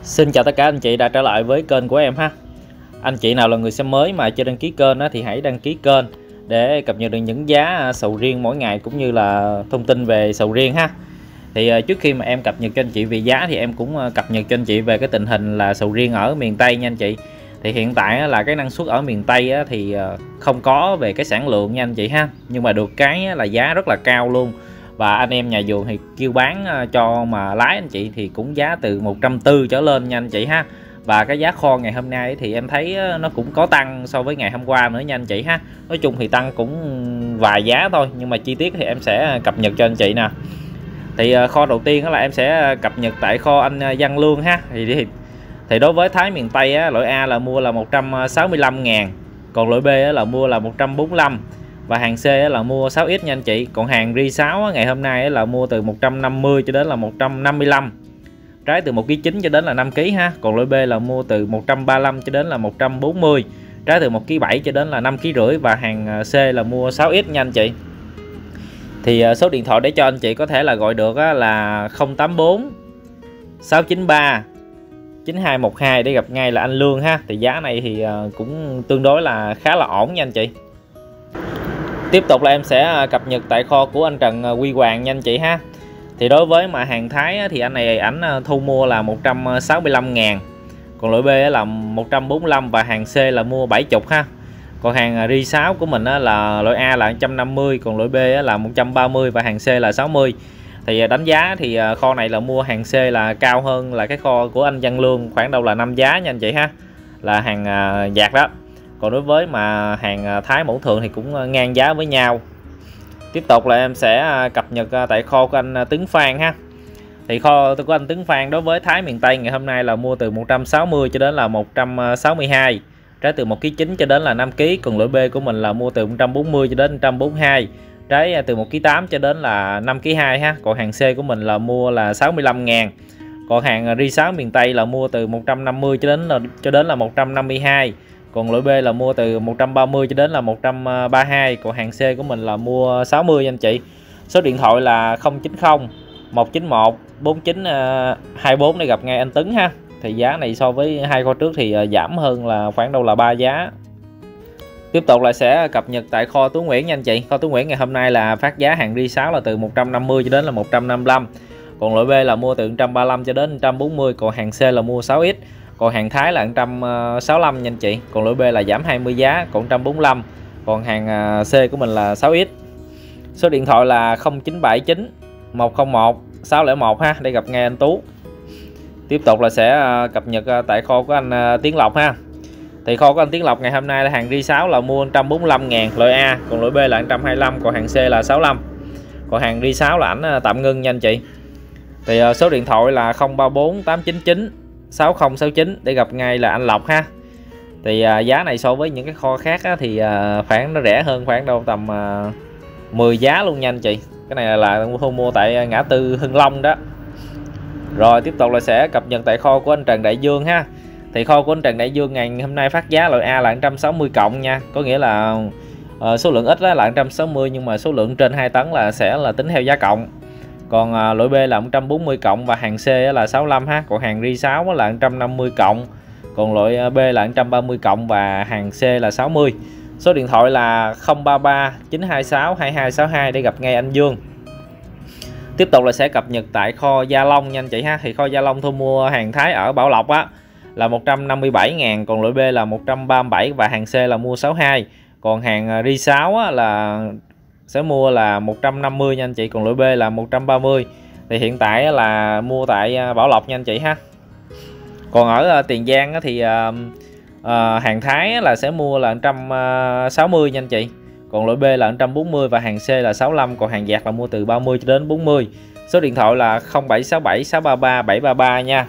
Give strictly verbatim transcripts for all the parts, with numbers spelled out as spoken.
Xin chào tất cả anh chị đã trở lại với kênh của em ha. Anh chị nào là người xem mới mà chưa đăng ký kênh thì hãy đăng ký kênh để cập nhật được những giá sầu riêng mỗi ngày cũng như là thông tin về sầu riêng ha. Thì trước khi mà em cập nhật cho anh chị về giá thì em cũng cập nhật cho anh chị về cái tình hình là sầu riêng ở miền Tây nha anh chị. Thì hiện tại là cái năng suất ở miền Tây thì không có về cái sản lượng nha anh chị ha, nhưng mà được cái là giá rất là cao luôn. Và anh em nhà vườn thì kêu bán cho mà lái anh chị thì cũng giá từ một trăm tư mươi trở lên nha anh chị ha. Và cái giá kho ngày hôm nay thì em thấy nó cũng có tăng so với ngày hôm qua nữa nha anh chị ha. Nói chung thì tăng cũng vài giá thôi, nhưng mà chi tiết thì em sẽ cập nhật cho anh chị nè. Thì kho đầu tiên đó là em sẽ cập nhật tại kho anh Văn Lương ha. Thì, thì, thì đối với Thái miền Tây á, loại A là mua là một trăm sáu mươi lăm ngàn, còn loại B là mua là một trăm bốn mươi lăm, và hàng C là mua sáu x nha anh chị. Còn hàng ri sáu ngày hôm nay là mua từ một trăm năm mươi cho đến là một trăm năm mươi lăm, trái từ một ký chín cho đến là năm ký ha. Còn loại B là mua từ một trăm ba mươi lăm cho đến là một trăm bốn mươi, trái từ một ký bảy cho đến là năm ký rưỡi, và hàng C là mua sáu x nha anh chị. Thì số điện thoại để cho anh chị có thể là gọi được là không tám bốn sáu chín ba chín hai một hai để gặp ngay là anh Lương ha. Thì giá này thì cũng tương đối là khá là ổn nha anh chị. Tiếp tục là em sẽ cập nhật tại kho của anh Trần Huy Hoàng nha anh chị ha. Thì đối với mà hàng Thái thì anh này ảnh thu mua là một trăm sáu mươi lăm ngàn, còn loại B là một trăm bốn mươi lăm, và hàng C là mua bảy mươi ha. Còn hàng ri sáu của mình là loại A là một trăm năm mươi, còn loại B là một trăm ba mươi và hàng C là sáu mươi. Thì đánh giá thì kho này là mua hàng C là cao hơn là cái kho của anh Văn Lương khoảng đâu là năm giá nha anh chị ha, là hàng dạt đó. Còn đối với mà hàng Thái mẫu thường thì cũng ngang giá với nhau. Tiếp tục là em sẽ cập nhật tại kho của anh Tấn Phan ha. Thì kho của anh Tấn Phan đối với Thái miền Tây ngày hôm nay là mua từ một trăm sáu mươi cho đến là một trăm sáu mươi hai, trái từ một ký chín cho đến là năm ký. Còn loại B của mình là mua từ một trăm bốn mươi cho đến một trăm bốn mươi hai, trái từ một ký tám cho đến là năm ký hai ha. Còn hàng C của mình là mua là sáu mươi lăm ngàn. Còn hàng ri sáu miền Tây là mua từ một trăm năm mươi cho đến là cho đến là một trăm năm mươi hai. Còn loại B là mua từ một trăm ba mươi cho đến là một trăm ba mươi hai. Còn hàng C của mình là mua sáu mươi anh chị. Số điện thoại là không chín không một chín một bốn chín hai bốn để gặp ngay anh Tấn ha. Thì giá này so với hai kho trước thì giảm hơn là khoảng đâu là ba giá. Tiếp tục là sẽ cập nhật tại kho Tú Nguyễn nha anh chị. Kho Tú Nguyễn ngày hôm nay là phát giá hàng ri sáu là từ một trăm năm mươi cho đến là một trăm năm mươi lăm. Còn loại B là mua từ một trăm ba mươi lăm cho đến một trăm bốn mươi. Còn hàng C là mua sáu x. Còn hàng Thái là một trăm sáu mươi lăm nha anh chị. Còn loại B là giảm hai mươi giá, còn một trăm bốn mươi lăm. Còn hàng C của mình là sáu x. Số điện thoại là không chín bảy chín một không một sáu không một ha, để gặp ngay anh Tú. Tiếp tục là sẽ cập nhật tại kho của anh Tiến Lộc ha. Thì kho của anh Tiến Lộc ngày hôm nay là hàng ri sáu là mua một trăm bốn mươi lăm ngàn loại A, còn loại B là một trăm hai mươi lăm, còn hàng C là sáu mươi lăm. Còn hàng ri sáu là ảnh tạm ngưng nha anh chị. Thì số điện thoại là không ba bốn tám chín chín sáu không sáu chín để gặp ngay là anh Lộc ha. Thì uh, giá này so với những cái kho khác á, thì uh, khoảng nó rẻ hơn khoảng đâu tầm uh, mười giá luôn nha anh chị. Cái này là thu mua tại ngã tư Hưng Long đó. Rồi tiếp tục là sẽ cập nhật tại kho của anh Trần Đại Dương ha. Thì kho của anh Trần Đại Dương ngày hôm nay phát giá loại A là một trăm sáu mươi cộng nha. Có nghĩa là uh, số lượng ít là một trăm sáu mươi, nhưng mà số lượng trên hai tấn là sẽ là tính theo giá cộng. Còn uh, loại B là một trăm bốn mươi cộng và hàng C là sáu mươi lăm ha. Còn hàng ri sáu là một trăm năm mươi cộng. Còn loại B là một trăm ba mươi cộng và hàng C là sáu mươi. Số điện thoại là không ba ba chín hai sáu hai hai sáu hai để gặp ngay anh Dương. Tiếp tục là sẽ cập nhật tại kho Gia Long nha anh chị ha. Thì kho Gia Long thu mua hàng Thái ở Bảo Lộc á là một trăm năm mươi bảy ngàn, còn loại B là một trăm ba mươi bảy và hàng C là mua sáu mươi hai. Còn hàng ri sáu á, là sẽ mua là một trăm năm mươi nha anh chị, còn loại B là một trăm ba mươi. Thì hiện tại là mua tại Bảo Lộc nha anh chị ha. Còn ở Tiền Giang thì uh, uh, hàng Thái là sẽ mua là một trăm sáu mươi nha anh chị, còn loại B là một trăm bốn mươi và hàng C là sáu mươi lăm. Còn hàng dạt là mua từ ba mươi cho đến bốn mươi. Số điện thoại là không bảy sáu bảy sáu ba ba bảy ba ba nha.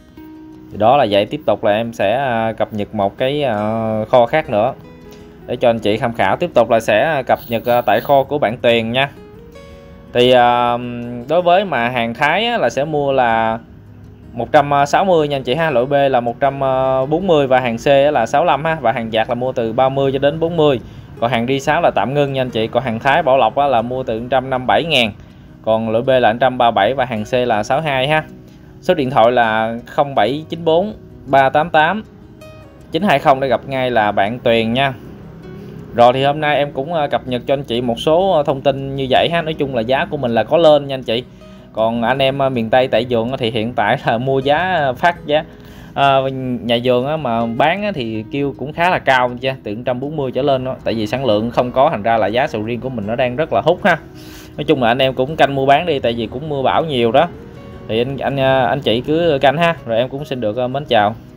Thì đó là vậy. Tiếp tục là em sẽ cập nhật một cái uh, kho khác nữa để cho anh chị tham khảo. Tiếp tục là sẽ cập nhật uh, tại kho của bạn Tuyền nha. Thì uh, đối với mà hàng Thái á, là sẽ mua là một trăm sáu mươi nha anh chị ha. Loại B là một trăm bốn mươi và hàng C là sáu mươi lăm ha. Và hàng dạt là mua từ ba mươi cho đến bốn mươi. Còn hàng ri sáu là tạm ngưng nha anh chị. Còn hàng Thái Bảo Lộc á, là mua từ một trăm năm mươi bảy ngàn. Còn loại B là một trăm ba mươi bảy và hàng C là sáu mươi hai ha. Số điện thoại là không bảy chín bốn ba tám tám chín hai không để gặp ngay là bạn Tuyền nha. Rồi thì hôm nay em cũng cập nhật cho anh chị một số thông tin như vậy ha. Nói chung là giá của mình là có lên nha anh chị. Còn anh em miền Tây tại vườn thì hiện tại là mua giá phát giá à, nhà vườn mà bán thì kêu cũng khá là cao nha, từ một trăm bốn mươi trở lên đó. Tại vì sản lượng không có, thành ra là giá sầu riêng của mình nó đang rất là hút ha. Nói chung là anh em cũng canh mua bán đi, tại vì cũng mưa bão nhiều đó. Thì anh anh anh chị cứ canh ha. Rồi em cũng xin được mến chào.